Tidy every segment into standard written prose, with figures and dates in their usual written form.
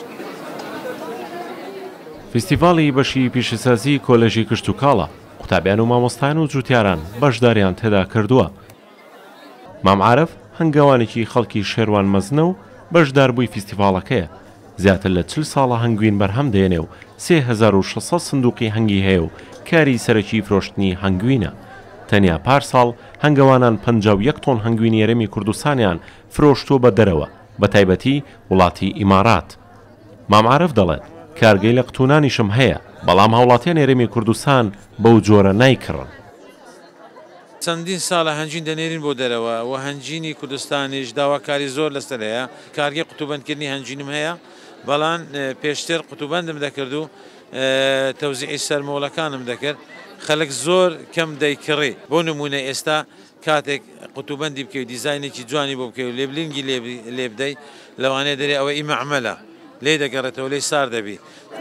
فستیڤاڵی بەشی پیشەسازی کۆلێژی کشت و کاڵە قوتابیان و مامۆستایان و جوتیاران بەشداریان تێدا کردووە. مام عارف هەنگاوانێکی خەڵکی شێروان مەزنە و بەشداربووی فستیڤاڵەکەیە. زیاتر لە 40 ساڵە هەنگوین بەرهەم دێنێ و 3600 سندوقی هەنگی هەیە و کاری سەرەکی فرۆشتنی هەنگوینە. تەنیا پارساڵ هەنگەوانان 51 تۆن هەنگوینی یەرێمی کوردستانیان فرۆشتووە بە دەرەوە، بە تایبەتی وڵاتی ئیمارات. مام عارف دەڵێت کارگەی لە قوتونانیشم هەیە، بەڵام هاوڵاتیان یەرێمی کوردستان بەو جۆرە نایکڕن. چەندین ساڵە هەنجین دەنێرین بۆ دەرەوە و هەنجینی کوردستانیش داواکاری زۆر لەسەر هەیە. کارگەی قوتوبەندکردنی هەنجینم هەیە، بەڵام پێشتر قوتوبەندم دەکرد و تەوزیعی سەرمۆڵەکانم دەکرد. خەڵک زۆر کەم دەیکڕی. بۆ نمونە ئێستا کاتێک قوتوبەندی بکەوت دیزاینێکی جوانی بۆ بکەوت لێبلینگی لێ بدەی لەوانەیە دەرێ ئەوە ئیمەعمەلە لێ دەگەڕێتەوە لێی سار دەبی.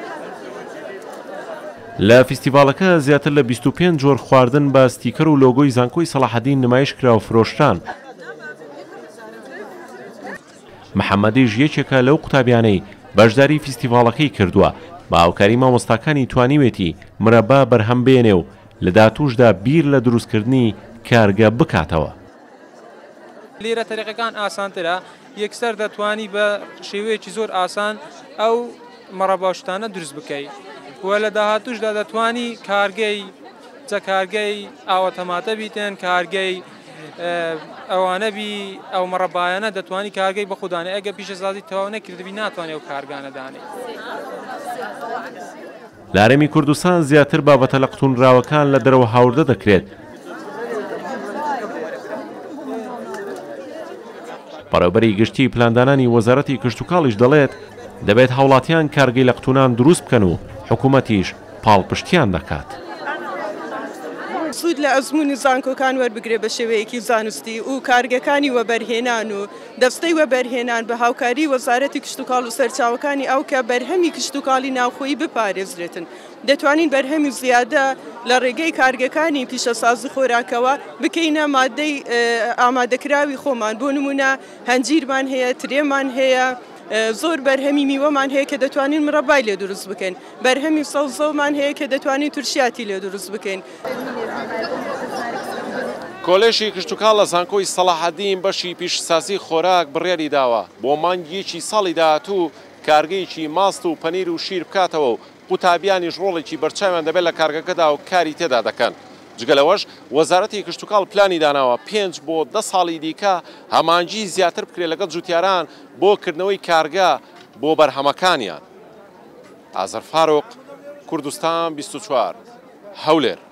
لە فستیڤاڵەکە زیاتر لە 25 جۆر خواردن بە ستیکەر و لۆگۆی زانکۆی سەلاحەدین نمایش کرا و فرۆشتان. محەممەدیش یەکێکە لەو قوتابیانەی بەشداری فستیڤاڵەکەی کردووە بە هاوکاری مامۆستاکانی توانیوێتی مرەبا بەرهەم بێنێ و لە داهاتووشدا بیر لە دروستکردنی کارگە بکاتەوە. لێرە تەریقەکان ئاسانترە، یەکسەر دەتوانی بە شێوەیەکی زۆر ئاسان ئەو مەڕەباشتانە دروست بکەیت و لە داهاتووشدا دەتوانی کارگەی ئاوەتەماتە بیتێن، کارگەی ئەوانە بی ئەو مەڕەبایانە دەتوانی کارگەی بە خوددانێ ئەگە پیشەسازی تەواو نەکردبی ناتوانێت ئەو کارگانەدانێت. لە هەرێمی کوردستان زیاتر بابەتە لە قوتونراوەکان لە دەرەوە هاوردە دەکرێت. بەڕێوەبەری گشتی پلاندانانی وەزارەتی کشت و کاڵیش دەڵێت دەبێت هاوڵاتیان کارگەی لە قوتونان دروست بکەن و حکوومەتیش پاڵپشتیان دەکات. سوود لە ئەزموونی زانکۆکان وەربگرێ بە شێوەیەکی زانستی و کارگەکانی وەبەرهێنان و دەستەی وەبەرهێنان بە هاوکاری وەزارەتی کشت و کاڵ و سەرچاوەکانی ئەو کە بەرهەمی کشت و کاڵی ناوخۆیی بپارێزرێتن. دەتوانین بەرهەمی زیادە لە ڕێگەی کارگەکانی پیشەسازی خۆراکەوە بکەینە مادەی ئامادەکراوی خۆمان. بۆ نمونە هەنجیرمان هەیە، ترێمان هەیە، زۆر بەرهەمی میوەمان هەیە کە دەتوانین مرەبای لێ دروست بکەین، بەرهەمی سەوزەمان هەیە کە دەتوانین تورشیاتی لێ دروست بکەین. کۆلێژی کشت و کاڵ لە زانکۆی سەلاحەدین بەشی پیشەسازی خۆراک بڕیاری داوە بۆ مانگیەکی ساڵی داهاتوو کارگەیەکی ماست و پەنیر و شیر بکاتەوە و قوتابیانیش ڕۆڵێکی بەرچاویان دەبێت لە کارگەکەدا و کاری تێدا دەکەن. جگەلەوەش وەزارەتی کشت و کاڵ پلانی داناوە 5 بۆ 10 ساڵی دیکە هەمانگی زیاتر بکرێت لەگەڵ جوتیاران بۆ کردنەوەی کارگە بۆ بەرهەمەکانیان. ئازەر فاروق، کوردستان 24 هەولێر.